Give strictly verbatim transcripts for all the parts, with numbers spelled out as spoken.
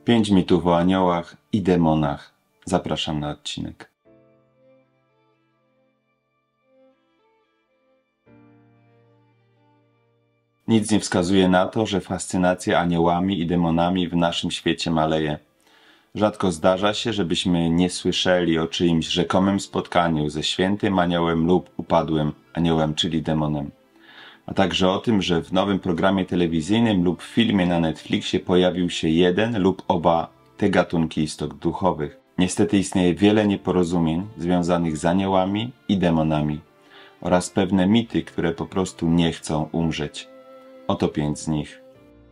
Pięć mitów o aniołach i demonach. Zapraszam na odcinek. Nic nie wskazuje na to, że fascynacja aniołami i demonami w naszym świecie maleje. Rzadko zdarza się, żebyśmy nie słyszeli o czyimś rzekomym spotkaniu ze świętym aniołem lub upadłym aniołem, czyli demonem. A także o tym, że w nowym programie telewizyjnym lub filmie na Netflixie pojawił się jeden lub oba te gatunki istot duchowych. Niestety istnieje wiele nieporozumień związanych z aniołami i demonami oraz pewne mity, które po prostu nie chcą umrzeć. Oto pięć z nich.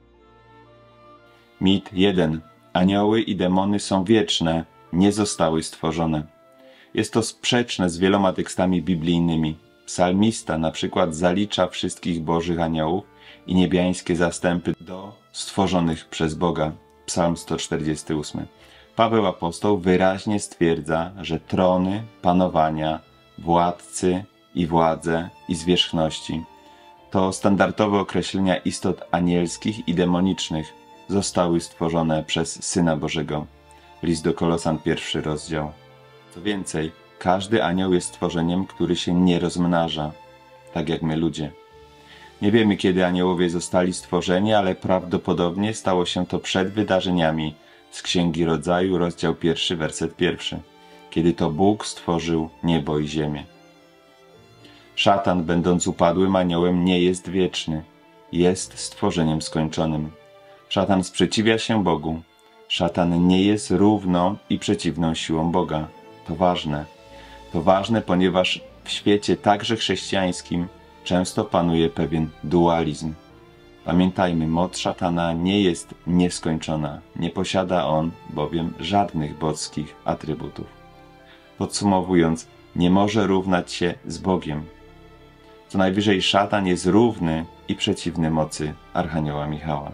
Mit jeden. Anioły i demony są wieczne, nie zostały stworzone. Jest to sprzeczne z wieloma tekstami biblijnymi. Psalmista na przykład zalicza wszystkich bożych aniołów i niebiańskie zastępy do stworzonych przez Boga. Psalm sto czterdziesty ósmy. Paweł apostoł wyraźnie stwierdza, że trony, panowania, władcy i władze i zwierzchności to standardowe określenia istot anielskich i demonicznych zostały stworzone przez Syna Bożego. List do Kolosan, pierwszy rozdział. Co więcej, każdy anioł jest stworzeniem, który się nie rozmnaża, tak jak my ludzie. Nie wiemy, kiedy aniołowie zostali stworzeni, ale prawdopodobnie stało się to przed wydarzeniami z Księgi Rodzaju, rozdział pierwszy, werset pierwszy, kiedy to Bóg stworzył niebo i ziemię. Szatan, będąc upadłym aniołem, nie jest wieczny, jest stworzeniem skończonym. Szatan sprzeciwia się Bogu. Szatan nie jest równą i przeciwną siłą Boga. To ważne. To ważne, ponieważ w świecie także chrześcijańskim często panuje pewien dualizm. Pamiętajmy, moc szatana nie jest nieskończona. Nie posiada on bowiem żadnych boskich atrybutów. Podsumowując, nie może równać się z Bogiem. Co najwyżej szatan jest równy i przeciwny mocy Archanioła Michała.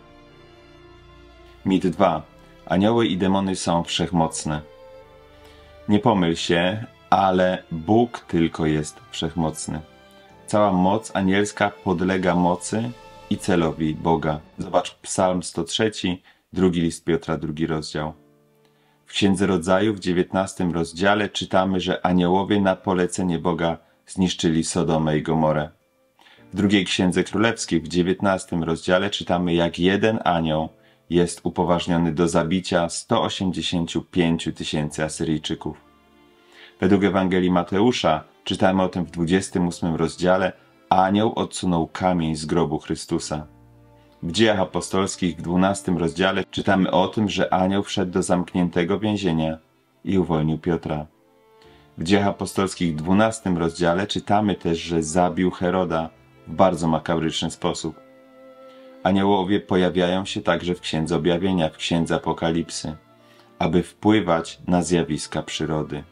Mit dwa. Anioły i demony są wszechmocne. Nie pomyl się, ale Bóg tylko jest wszechmocny. Cała moc anielska podlega mocy i celowi Boga. Zobacz Psalm sto trzy, drugi list Piotra, drugi rozdział. W Księdze Rodzaju w dziewiętnastym rozdziale czytamy, że aniołowie na polecenie Boga zniszczyli Sodomę i Gomorę. W drugiej Księdze Królewskiej w dziewiętnastym rozdziale czytamy, jak jeden anioł jest upoważniony do zabicia sto osiemdziesiąt pięć tysięcy Asyryjczyków. Według Ewangelii Mateusza czytamy o tym w dwudziestym ósmym rozdziale, anioł odsunął kamień z grobu Chrystusa. W Dziejach Apostolskich w dwunastym rozdziale czytamy o tym, że anioł wszedł do zamkniętego więzienia i uwolnił Piotra. W Dziejach Apostolskich w dwunastym rozdziale czytamy też, że zabił Heroda w bardzo makabryczny sposób. Aniołowie pojawiają się także w Księdze Objawienia, w Księdze Apokalipsy, aby wpływać na zjawiska przyrody.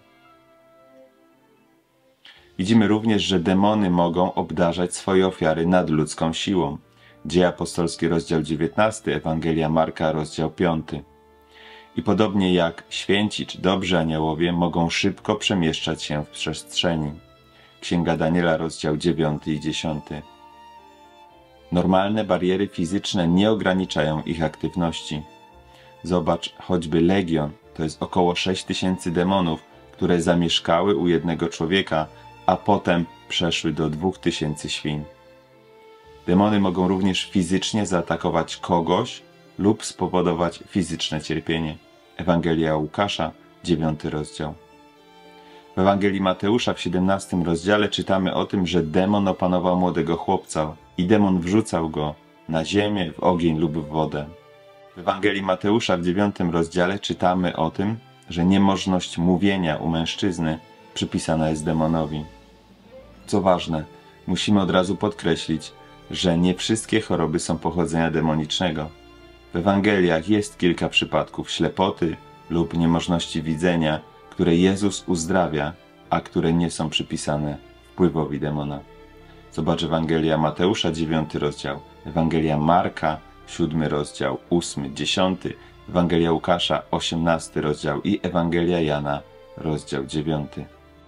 Widzimy również, że demony mogą obdarzać swoje ofiary nadludzką siłą. Dzieje Apostolskie, rozdział dziewiętnasty, Ewangelia Marka, rozdział piąty. I podobnie jak święci czy dobrzy aniołowie mogą szybko przemieszczać się w przestrzeni. Księga Daniela, rozdział dziewiąty i dziesiąty. Normalne bariery fizyczne nie ograniczają ich aktywności. Zobacz choćby Legion, to jest około sześć tysięcy demonów, które zamieszkały u jednego człowieka, a potem przeszły do dwóch tysięcy świń. Demony mogą również fizycznie zaatakować kogoś lub spowodować fizyczne cierpienie. Ewangelia Łukasza, dziewiąty rozdział. W Ewangelii Mateusza w siedemnastym rozdziale czytamy o tym, że demon opanował młodego chłopca i demon wrzucał go na ziemię, w ogień lub w wodę. W Ewangelii Mateusza w dziewiątym rozdziale czytamy o tym, że niemożność mówienia u mężczyzny przypisana jest demonowi. Co ważne, musimy od razu podkreślić, że nie wszystkie choroby są pochodzenia demonicznego. W Ewangeliach jest kilka przypadków ślepoty lub niemożności widzenia, które Jezus uzdrawia, a które nie są przypisane wpływowi demona. Zobacz Ewangelia Mateusza, dziewiąty rozdział, Ewangelia Marka, siódmy rozdział, ósmy, dziesiąty, Ewangelia Łukasza, osiemnasty rozdział i Ewangelia Jana, rozdział dziewiąty.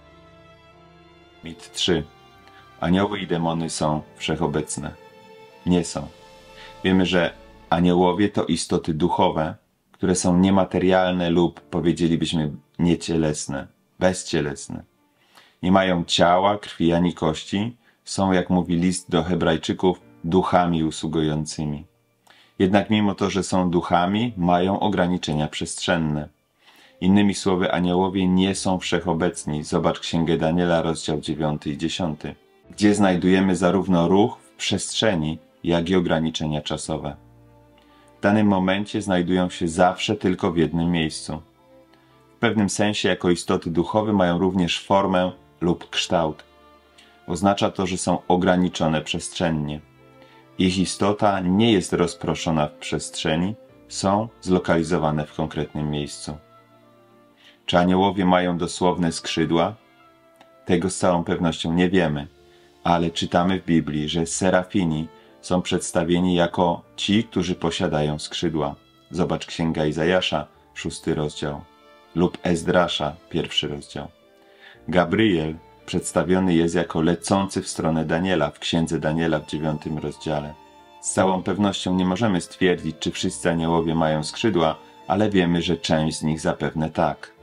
Mit trzy. Anioły i demony są wszechobecne. Nie są. Wiemy, że aniołowie to istoty duchowe, które są niematerialne lub, powiedzielibyśmy, niecielesne, bezcielesne. Nie mają ciała, krwi ani kości, są, jak mówi list do Hebrajczyków, duchami usługującymi. Jednak mimo to, że są duchami, mają ograniczenia przestrzenne. Innymi słowy, aniołowie nie są wszechobecni. Zobacz Księgę Daniela, rozdział dziewiąty i dziesiąty, gdzie znajdujemy zarówno ruch w przestrzeni, jak i ograniczenia czasowe. W danym momencie znajdują się zawsze tylko w jednym miejscu. W pewnym sensie jako istoty duchowe mają również formę lub kształt. Oznacza to, że są ograniczone przestrzennie. Ich istota nie jest rozproszona w przestrzeni, są zlokalizowane w konkretnym miejscu. Czy aniołowie mają dosłowne skrzydła? Tego z całą pewnością nie wiemy, ale czytamy w Biblii, że serafini są przedstawieni jako ci, którzy posiadają skrzydła. Zobacz Księga Izajasza, szósty rozdział, lub Ezdrasza, pierwszy rozdział. Gabriel przedstawiony jest jako lecący w stronę Daniela w Księdze Daniela w dziewiątym rozdziale. Z całą pewnością nie możemy stwierdzić, czy wszyscy aniołowie mają skrzydła, ale wiemy, że część z nich zapewne tak.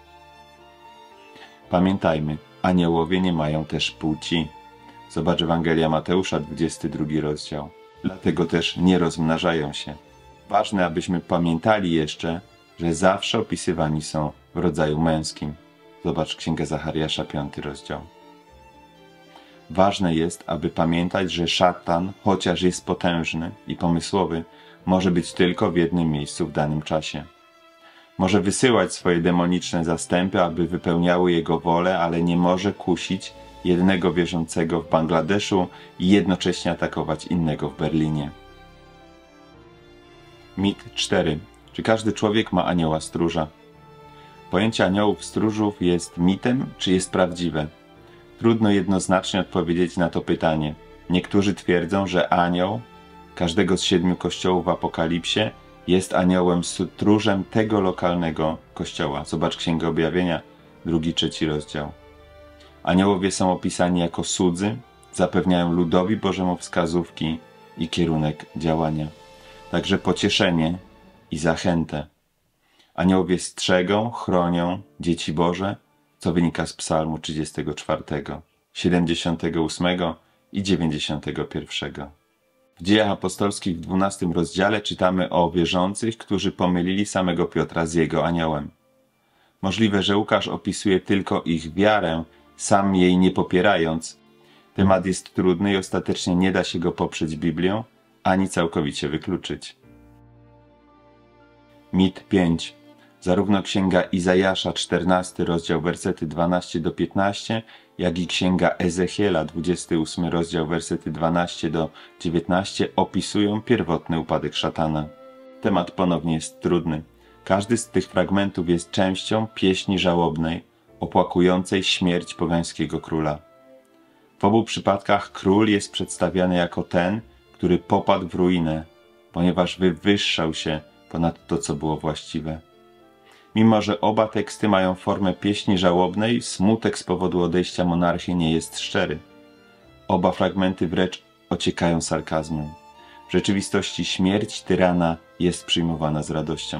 Pamiętajmy, aniołowie nie mają też płci. Zobacz Ewangelia Mateusza, dwudziesty drugi rozdział. Dlatego też nie rozmnażają się. Ważne, abyśmy pamiętali jeszcze, że zawsze opisywani są w rodzaju męskim. Zobacz Księgę Zachariasza, piąty rozdział. Ważne jest, aby pamiętać, że szatan, chociaż jest potężny i pomysłowy, może być tylko w jednym miejscu w danym czasie. Może wysyłać swoje demoniczne zastępy, aby wypełniały jego wolę, ale nie może kusić jednego wierzącego w Bangladeszu i jednocześnie atakować innego w Berlinie. Mit cztery. Czy każdy człowiek ma anioła stróża? Pojęcie aniołów stróżów jest mitem, czy jest prawdziwe? Trudno jednoznacznie odpowiedzieć na to pytanie. Niektórzy twierdzą, że anioł każdego z siedmiu kościołów w Apokalipsie jest aniołem stróżem tego lokalnego kościoła. Zobacz Księgę Objawienia, drugi, trzeci rozdział. Aniołowie są opisani jako słudzy, zapewniają ludowi Bożemu wskazówki i kierunek działania. Także pocieszenie i zachętę. Aniołowie strzegą, chronią dzieci Boże, co wynika z Psalmu trzydziestego czwartego, siedemdziesiątego ósmego i dziewięćdziesiątego pierwszego. W Dziejach Apostolskich w dwunastym rozdziale czytamy o wierzących, którzy pomylili samego Piotra z jego aniołem. Możliwe, że Łukasz opisuje tylko ich wiarę, sam jej nie popierając. Temat jest trudny i ostatecznie nie da się go poprzeć Biblią, ani całkowicie wykluczyć. Mit pięć. Zarówno Księga Izajasza, czternasty rozdział, wersety dwanaście do piętnastu, jak i Księga Ezechiela, dwudziesty ósmy rozdział, wersety dwanaście do dziewiętnastu opisują pierwotny upadek szatana. Temat ponownie jest trudny. Każdy z tych fragmentów jest częścią pieśni żałobnej, opłakującej śmierć pogańskiego króla. W obu przypadkach król jest przedstawiany jako ten, który popadł w ruinę, ponieważ wywyższał się ponad to, co było właściwe. Mimo że oba teksty mają formę pieśni żałobnej, smutek z powodu odejścia monarchy nie jest szczery. Oba fragmenty wręcz ociekają sarkazmem. W rzeczywistości śmierć tyrana jest przyjmowana z radością.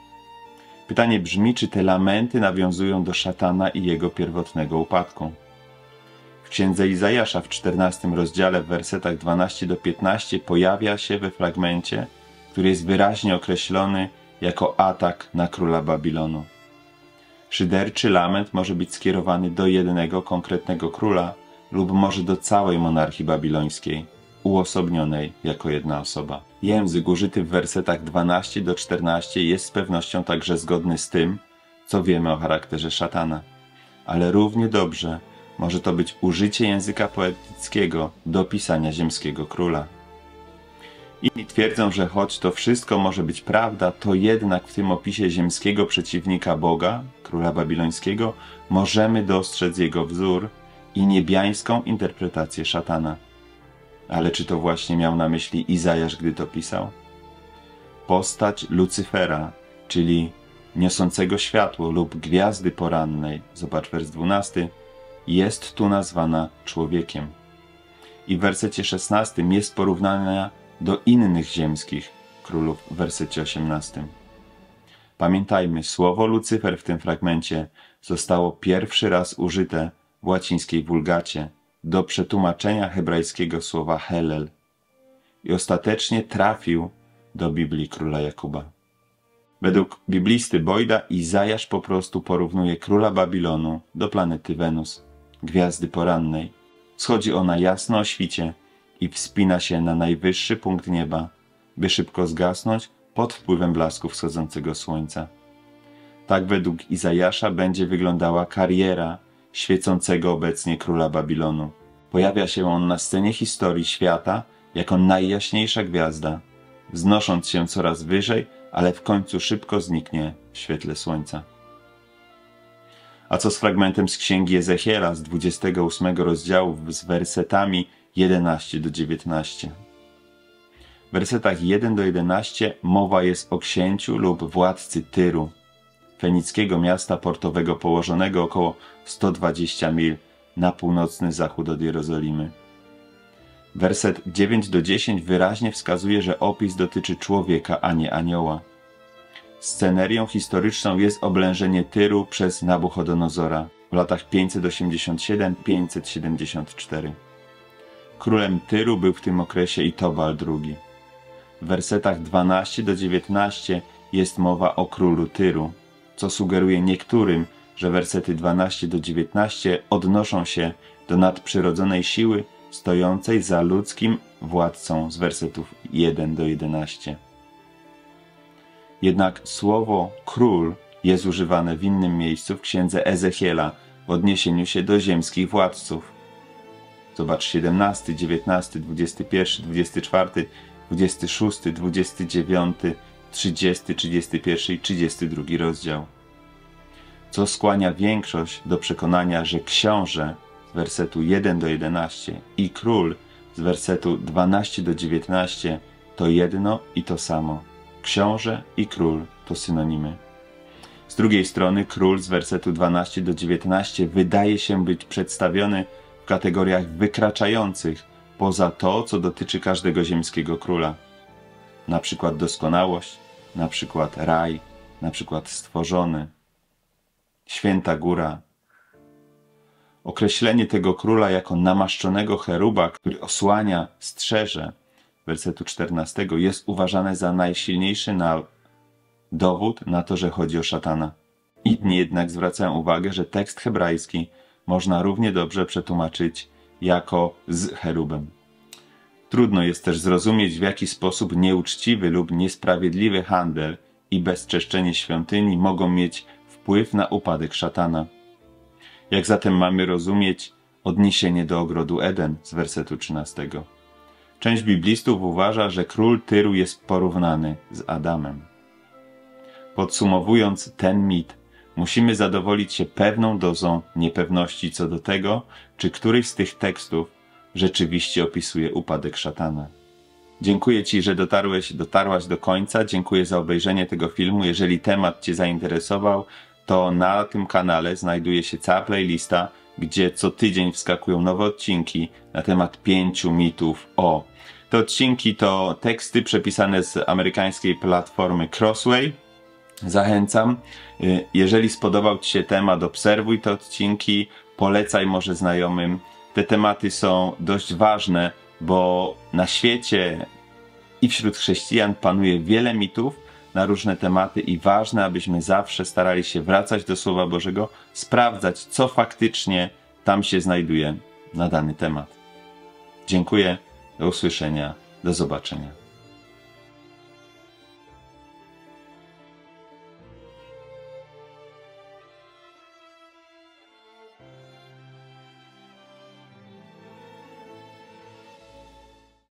Pytanie brzmi, czy te lamenty nawiązują do szatana i jego pierwotnego upadku. W Księdze Izajasza w czternastym rozdziale w wersetach dwanaście do piętnastu pojawia się we fragmencie, który jest wyraźnie określony jako atak na króla Babilonu. Szyderczy lament może być skierowany do jednego konkretnego króla lub może do całej monarchii babilońskiej, uosobnionej jako jedna osoba. Język użyty w wersetach dwanaście do czternastu jest z pewnością także zgodny z tym, co wiemy o charakterze szatana. Ale równie dobrze może to być użycie języka poetyckiego do pisania ziemskiego króla. Inni twierdzą, że choć to wszystko może być prawda, to jednak w tym opisie ziemskiego przeciwnika Boga, króla babilońskiego, możemy dostrzec jego wzór i niebiańską interpretację szatana. Ale czy to właśnie miał na myśli Izajasz, gdy to pisał? Postać Lucyfera, czyli niosącego światło lub gwiazdy porannej, zobacz wers dwunasty, jest tu nazwana człowiekiem. I w wersecie szesnastym jest porównana do innych ziemskich królów w wersecie osiemnastym. Pamiętajmy, słowo Lucyfer w tym fragmencie zostało pierwszy raz użyte w łacińskiej wulgacie do przetłumaczenia hebrajskiego słowa Helel i ostatecznie trafił do Biblii króla Jakuba. Według biblisty Boyda Izajasz po prostu porównuje króla Babilonu do planety Wenus, gwiazdy porannej. Schodzi ona jasno o świcie i wspina się na najwyższy punkt nieba, by szybko zgasnąć pod wpływem blasku wschodzącego słońca. Tak według Izajasza będzie wyglądała kariera świecącego obecnie króla Babilonu. Pojawia się on na scenie historii świata jako najjaśniejsza gwiazda, wznosząc się coraz wyżej, ale w końcu szybko zniknie w świetle słońca. A co z fragmentem z księgi Ezechiela z dwudziestego ósmego rozdziału z wersetami jedenaście do dziewiętnastu? W wersetach jeden do jedenastu mowa jest o księciu lub władcy Tyru, fenickiego miasta portowego położonego około sto dwadzieścia mil na północny zachód od Jerozolimy. Werset dziewięć do dziesięciu wyraźnie wskazuje, że opis dotyczy człowieka, a nie anioła. Scenerią historyczną jest oblężenie Tyru przez Nabuchodonozora w latach pięćset osiemdziesiąt siedem do pięćset siedemdziesiąt cztery. Królem Tyru był w tym okresie Itobal drugi. W wersetach dwunastu do dziewiętnastu jest mowa o królu Tyru, co sugeruje niektórym, że wersety dwanaście do dziewiętnastu odnoszą się do nadprzyrodzonej siły stojącej za ludzkim władcą z wersetów jeden do jedenastu. Jednak słowo król jest używane w innym miejscu w księdze Ezechiela w odniesieniu się do ziemskich władców. Zobacz siedemnasty, dziewiętnasty, dwudziesty pierwszy, dwudziesty czwarty, dwudziesty szósty, dwudziesty dziewiąty, trzydziesty, trzydziesty pierwszy i trzydziesty drugi rozdział. Co skłania większość do przekonania, że książę z wersetu jeden do jedenastu i król z wersetu dwanaście do dziewiętnastu to jedno i to samo. Książę i król to synonimy. Z drugiej strony król z wersetu dwanaście do dziewiętnastu wydaje się być przedstawiony w kategoriach wykraczających poza to, co dotyczy każdego ziemskiego króla. Na przykład doskonałość, na przykład raj, na przykład stworzony, święta góra. Określenie tego króla jako namaszczonego cheruba, który osłania, strzeże, wersetu czternastego, jest uważane za najsilniejszy na dowód na to, że chodzi o szatana. Inni jednak zwracają uwagę, że tekst hebrajski można równie dobrze przetłumaczyć jako z cherubem. Trudno jest też zrozumieć, w jaki sposób nieuczciwy lub niesprawiedliwy handel i bezczeszczenie świątyni mogą mieć wpływ na upadek szatana. Jak zatem mamy rozumieć odniesienie do ogrodu Eden z wersetu trzynastego? Część biblistów uważa, że król Tyru jest porównany z Adamem. Podsumowując ten mit, musimy zadowolić się pewną dozą niepewności co do tego, czy któryś z tych tekstów rzeczywiście opisuje upadek szatana. Dziękuję Ci, że dotarłeś, dotarłaś do końca. Dziękuję za obejrzenie tego filmu. Jeżeli temat Cię zainteresował, to na tym kanale znajduje się cała playlista, gdzie co tydzień wskakują nowe odcinki na temat pięciu mitów o. Te odcinki to teksty przepisane z amerykańskiej platformy Crossway. Zachęcam. Jeżeli spodobał Ci się temat, obserwuj te odcinki, polecaj może znajomym. Te tematy są dość ważne, bo na świecie i wśród chrześcijan panuje wiele mitów na różne tematy i ważne, abyśmy zawsze starali się wracać do Słowa Bożego, sprawdzać, co faktycznie tam się znajduje na dany temat. Dziękuję, do usłyszenia, do zobaczenia.